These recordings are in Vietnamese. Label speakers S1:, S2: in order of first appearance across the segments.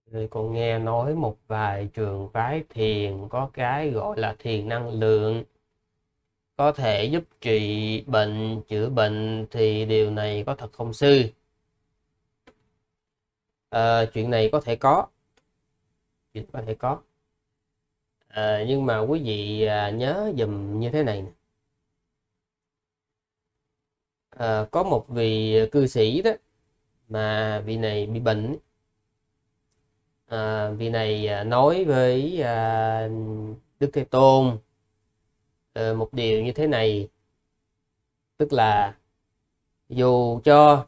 S1: Rồi còn nghe nói một vài trường phái thiền có cái gọi là thiền năng lượng, có thể giúp trị bệnh, chữa bệnh, thì điều này có thật không sư? Chuyện này có thể có, chuyện có thể có. Nhưng mà quý vị nhớ dùm như thế này nè. Có một vị cư sĩ đó, mà vị này bị bệnh. Vị này nói với Đức Thế Tôn một điều như thế này, tức là dù cho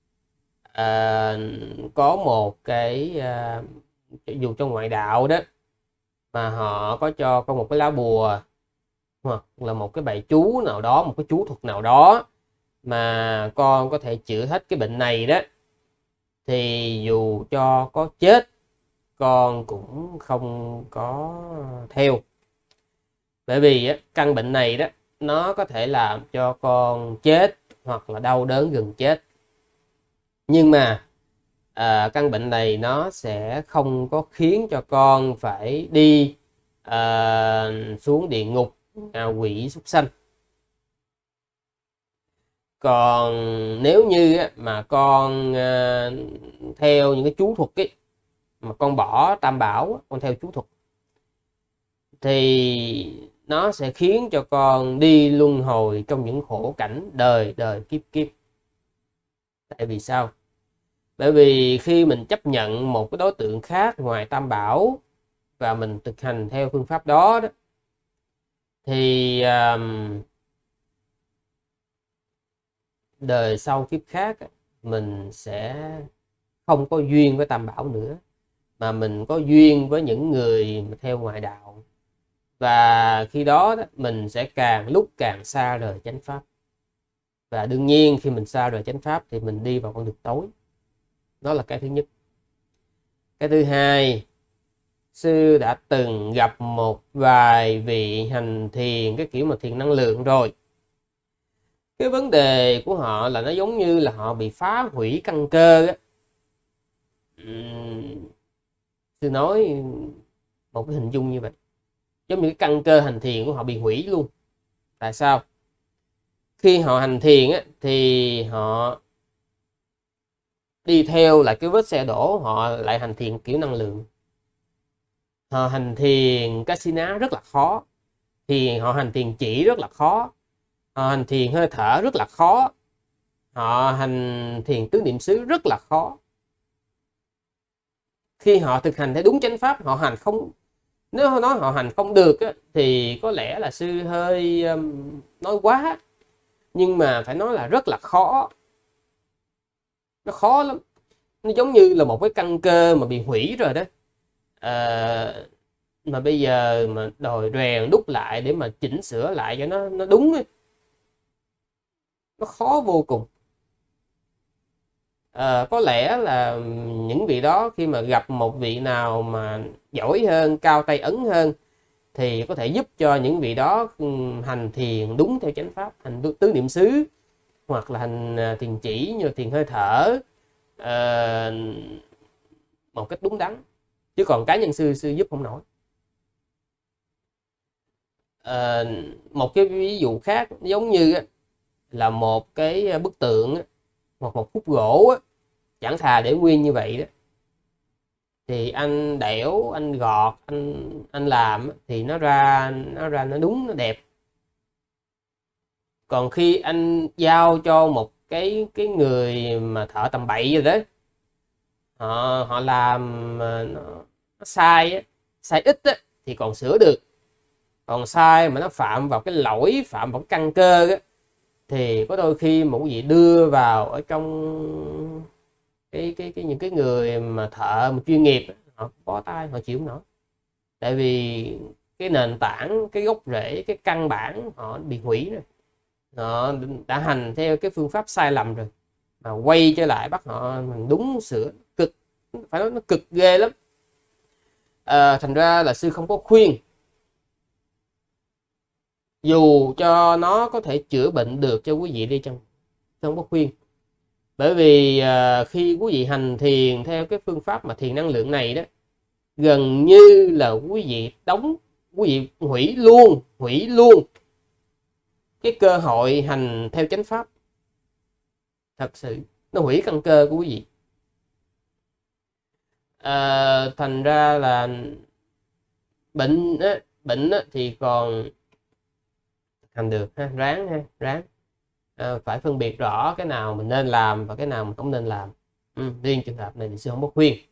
S1: có một cái dù trong ngoại đạo đó mà họ có cho con một cái lá bùa hoặc là một cái bài chú nào đó, một cái chú thuật nào đó mà con có thể chữa hết cái bệnh này đó, thì dù cho có chết con cũng không có theo. Bởi vì căn bệnh này đó nó có thể làm cho con chết hoặc là đau đớn gần chết. Nhưng mà căn bệnh này nó sẽ không có khiến cho con phải đi xuống địa ngục, quỷ súc sanh. Còn nếu như mà con theo những cái chú thuật ấy, mà con bỏ tam bảo, con theo chú thuật, thì nó sẽ khiến cho con đi luân hồi trong những khổ cảnh đời đời kiếp kiếp. Tại vì sao? Bởi vì khi mình chấp nhận một cái đối tượng khác ngoài tam bảo và mình thực hành theo phương pháp đó, thì đời sau kiếp khác mình sẽ không có duyên với tam bảo nữa, mà mình có duyên với những người mà theo ngoại đạo. Và khi đó mình sẽ càng lúc càng xa rời chánh pháp. Và đương nhiên khi mình xa rời chánh pháp thì mình đi vào con đường tối. Đó là cái thứ nhất. Cái thứ hai, sư đã từng gặp một vài vị hành thiền cái kiểu mà thiền năng lượng rồi. Cái vấn đề của họ là nó giống như là họ bị phá hủy căn cơ á. Sư nói một cái hình dung như vậy, giống như cái căn cơ hành thiền của họ bị hủy luôn. Tại sao? Khi họ hành thiền á, thì họ đi theo lại cái vết xe đổ, họ lại hành thiền kiểu năng lượng. Họ hành thiền Kasina rất là khó, thì họ hành thiền chỉ rất là khó, họ hành thiền hơi thở rất là khó, họ hành thiền tứ niệm xứ rất là khó. Khi họ thực hành theo đúng chánh pháp, họ hành không, nếu nói họ hành không được á, thì có lẽ là sư hơi nói quá. Nhưng mà phải nói là rất là khó. Nó khó lắm. Nó giống như là một cái căn cơ mà bị hủy rồi đó. Mà bây giờ mà đòi rèn đúc lại để mà chỉnh sửa lại cho nó đúng ấy, nó khó vô cùng. Có lẽ là những vị đó khi mà gặp một vị nào mà giỏi hơn, cao tay ấn hơn, thì có thể giúp cho những vị đó hành thiền đúng theo chánh pháp, hành tứ niệm xứ, hoặc là hành thiền chỉ như thiền hơi thở một cách đúng đắn. Chứ còn cá nhân sư giúp không nổi. Một cái ví dụ khác giống như là một cái bức tượng hoặc một khúc gỗ, chẳng thà để nguyên như vậy đó, thì anh đẽo, anh gọt, anh làm thì nó ra nó đúng, nó đẹp. Còn khi anh giao cho một cái người mà thợ tầm bậy rồi đó, họ làm nó sai sai ít thì còn sửa được. Còn sai mà nó phạm vào cái lỗi, phạm vào cái căn cơ thì có đôi khi một vị đưa vào ở trong những cái người mà thợ mà chuyên nghiệp, họ bó tay, họ chịu không nổi. Tại vì cái nền tảng, cái gốc rễ, cái căn bản họ bị hủy rồi. Họ đã hành theo cái phương pháp sai lầm rồi, mà quay trở lại bắt họ đúng sửa cực, phải nói nó cực ghê lắm. Thành ra là sư không có khuyên, dù cho nó có thể chữa bệnh được cho quý vị đi chăng, không có khuyên. Bởi vì khi quý vị hành thiền theo cái phương pháp mà thiền năng lượng này đó, gần như là quý vị hủy luôn cái cơ hội hành theo chánh pháp. Thật sự nó hủy căn cơ của quý vị. Thành ra là bệnh thì còn hành được ha, ráng phải phân biệt rõ cái nào mình nên làm và cái nào mình không nên làm. Riêng trường hợp này thì sư không có khuyên.